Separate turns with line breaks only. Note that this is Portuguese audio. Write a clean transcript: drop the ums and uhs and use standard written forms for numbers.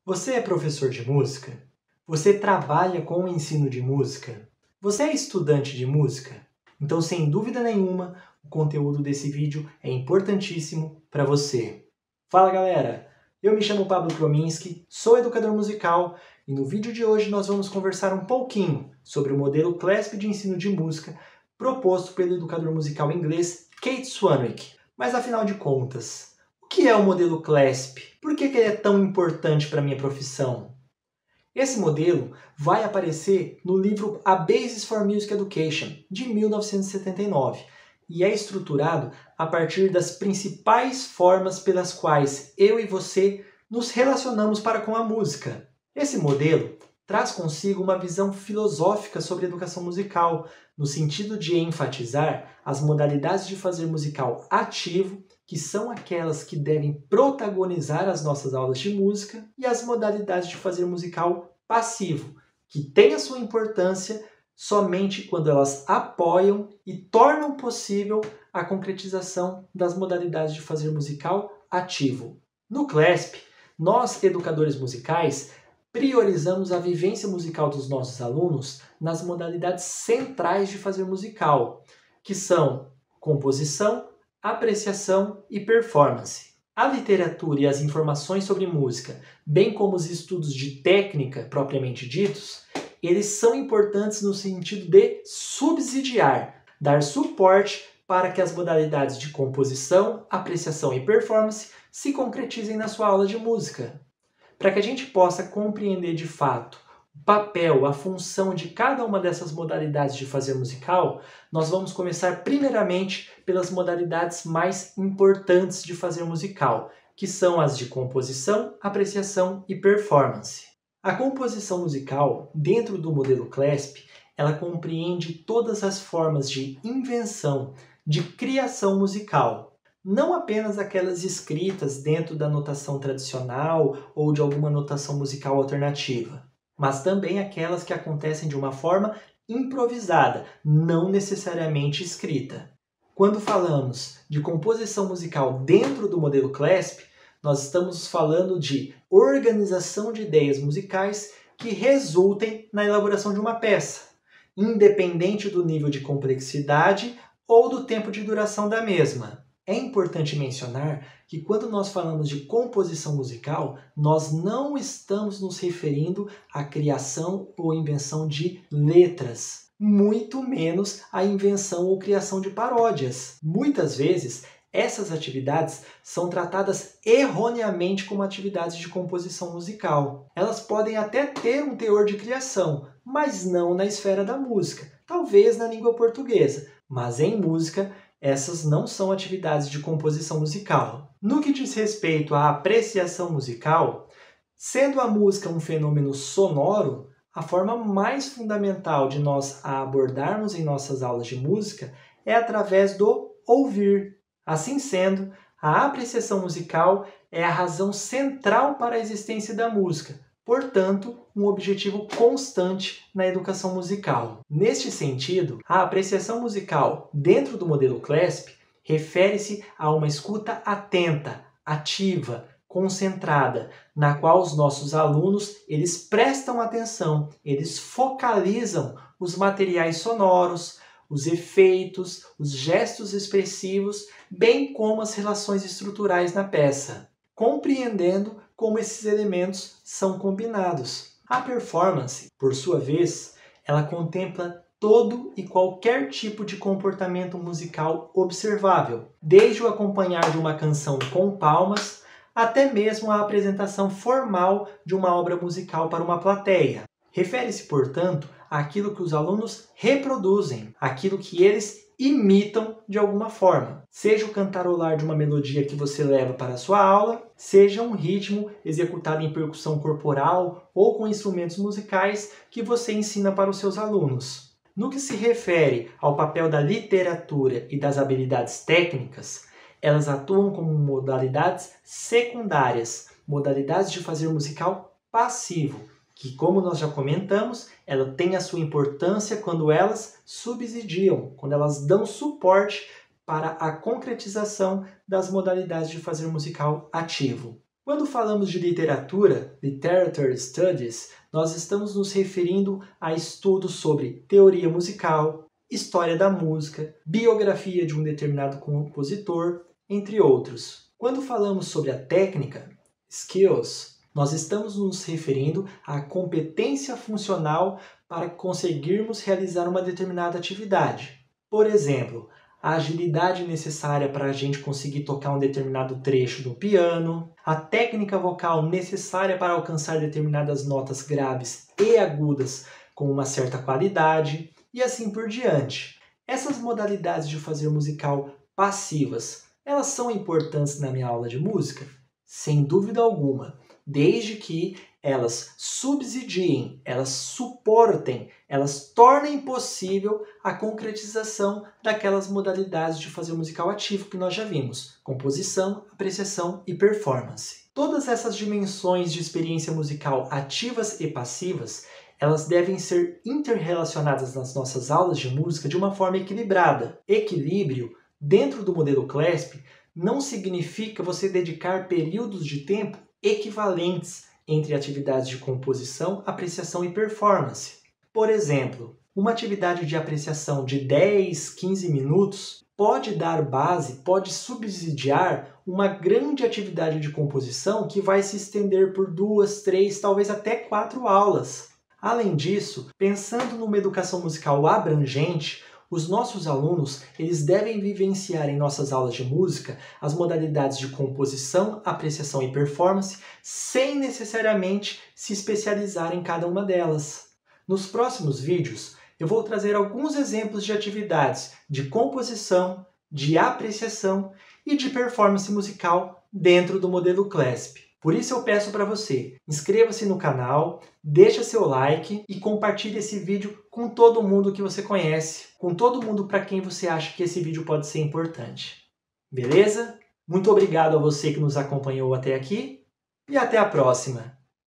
Você é professor de música? Você trabalha com o ensino de música? Você é estudante de música? Então, sem dúvida nenhuma, o conteúdo desse vídeo é importantíssimo para você. Fala galera, eu me chamo Pablo Krominski, sou educador musical e no vídeo de hoje nós vamos conversar um pouquinho sobre o modelo CLASP de ensino de música proposto pelo educador musical inglês Kate Swanwick. Mas afinal de contas, o que é o modelo CLASP? Por que ele é tão importante para a minha profissão? Esse modelo vai aparecer no livro A Basis for Music Education, de 1979, e é estruturado a partir das principais formas pelas quais eu e você nos relacionamos para com a música. Esse modelo traz consigo uma visão filosófica sobre educação musical, no sentido de enfatizar as modalidades de fazer musical ativo, que são aquelas que devem protagonizar as nossas aulas de música, e as modalidades de fazer musical passivo, que tem a sua importância somente quando elas apoiam e tornam possível a concretização das modalidades de fazer musical ativo. No CLASP, nós, educadores musicais, priorizamos a vivência musical dos nossos alunos nas modalidades centrais de fazer musical, que são composição, apreciação e performance. A literatura e as informações sobre música, bem como os estudos de técnica propriamente ditos, eles são importantes no sentido de subsidiar, dar suporte para que as modalidades de composição, apreciação e performance se concretizem na sua aula de música. Para que a gente possa compreender de fato o papel, a função de cada uma dessas modalidades de fazer musical, nós vamos começar primeiramente pelas modalidades mais importantes de fazer musical, que são as de composição, apreciação e performance. A composição musical, dentro do modelo CLASP, ela compreende todas as formas de invenção, de criação musical. Não apenas aquelas escritas dentro da notação tradicional ou de alguma notação musical alternativa, mas também aquelas que acontecem de uma forma improvisada, não necessariamente escrita. Quando falamos de composição musical dentro do modelo CLASP, nós estamos falando de organização de ideias musicais que resultem na elaboração de uma peça, independente do nível de complexidade ou do tempo de duração da mesma. É importante mencionar que quando nós falamos de composição musical, nós não estamos nos referindo à criação ou invenção de letras, muito menos à invenção ou criação de paródias. Muitas vezes, essas atividades são tratadas erroneamente como atividades de composição musical. Elas podem até ter um teor de criação, mas não na esfera da música, talvez na língua portuguesa, mas em música, essas não são atividades de composição musical. No que diz respeito à apreciação musical, sendo a música um fenômeno sonoro, a forma mais fundamental de nós a abordarmos em nossas aulas de música é através do ouvir. Assim sendo, a apreciação musical é a razão central para a existência da música, portanto, um objetivo constante na educação musical. Neste sentido, a apreciação musical dentro do modelo CLASP refere-se a uma escuta atenta, ativa, concentrada, na qual os nossos alunos eles prestam atenção, eles focalizam os materiais sonoros, os efeitos, os gestos expressivos, bem como as relações estruturais na peça, compreendendo como esses elementos são combinados. A performance, por sua vez, ela contempla todo e qualquer tipo de comportamento musical observável, desde o acompanhar de uma canção com palmas, até mesmo a apresentação formal de uma obra musical para uma plateia. Refere-se, portanto, àquilo que os alunos reproduzem, aquilo que eles imitam de alguma forma. Seja o cantarolar de uma melodia que você leva para a sua aula, seja um ritmo executado em percussão corporal ou com instrumentos musicais que você ensina para os seus alunos. No que se refere ao papel da literatura e das habilidades técnicas, elas atuam como modalidades secundárias, modalidades de fazer musical passivo, que, como nós já comentamos, ela tem a sua importância quando elas subsidiam, quando elas dão suporte para a concretização das modalidades de fazer musical ativo. Quando falamos de literatura, Literature Studies, nós estamos nos referindo a estudos sobre teoria musical, história da música, biografia de um determinado compositor, entre outros. Quando falamos sobre a técnica, Skills, nós estamos nos referindo à competência funcional para conseguirmos realizar uma determinada atividade. Por exemplo, a agilidade necessária para a gente conseguir tocar um determinado trecho do piano, a técnica vocal necessária para alcançar determinadas notas graves e agudas com uma certa qualidade, e assim por diante. Essas modalidades de fazer musical passivas, elas são importantes na minha aula de música? Sem dúvida alguma, desde que elas subsidiem, elas suportem, elas tornem possível a concretização daquelas modalidades de fazer musical ativo que nós já vimos: composição, apreciação e performance. Todas essas dimensões de experiência musical ativas e passivas, elas devem ser interrelacionadas nas nossas aulas de música de uma forma equilibrada. Equilíbrio, dentro do modelo CLESP, não significa você dedicar períodos de tempo equivalentes entre atividades de composição, apreciação e performance. Por exemplo, uma atividade de apreciação de 10, 15 minutos pode dar base, pode subsidiar uma grande atividade de composição que vai se estender por 2, 3, talvez até 4 aulas. Além disso, pensando numa educação musical abrangente, os nossos alunos eles devem vivenciar em nossas aulas de música as modalidades de composição, apreciação e performance, sem necessariamente se especializar em cada uma delas. Nos próximos vídeos, eu vou trazer alguns exemplos de atividades de composição, de apreciação e de performance musical dentro do modelo CLESP. Por isso eu peço para você, inscreva-se no canal, deixa seu like e compartilhe esse vídeo com todo mundo que você conhece, com todo mundo para quem você acha que esse vídeo pode ser importante. Beleza? Muito obrigado a você que nos acompanhou até aqui e até a próxima!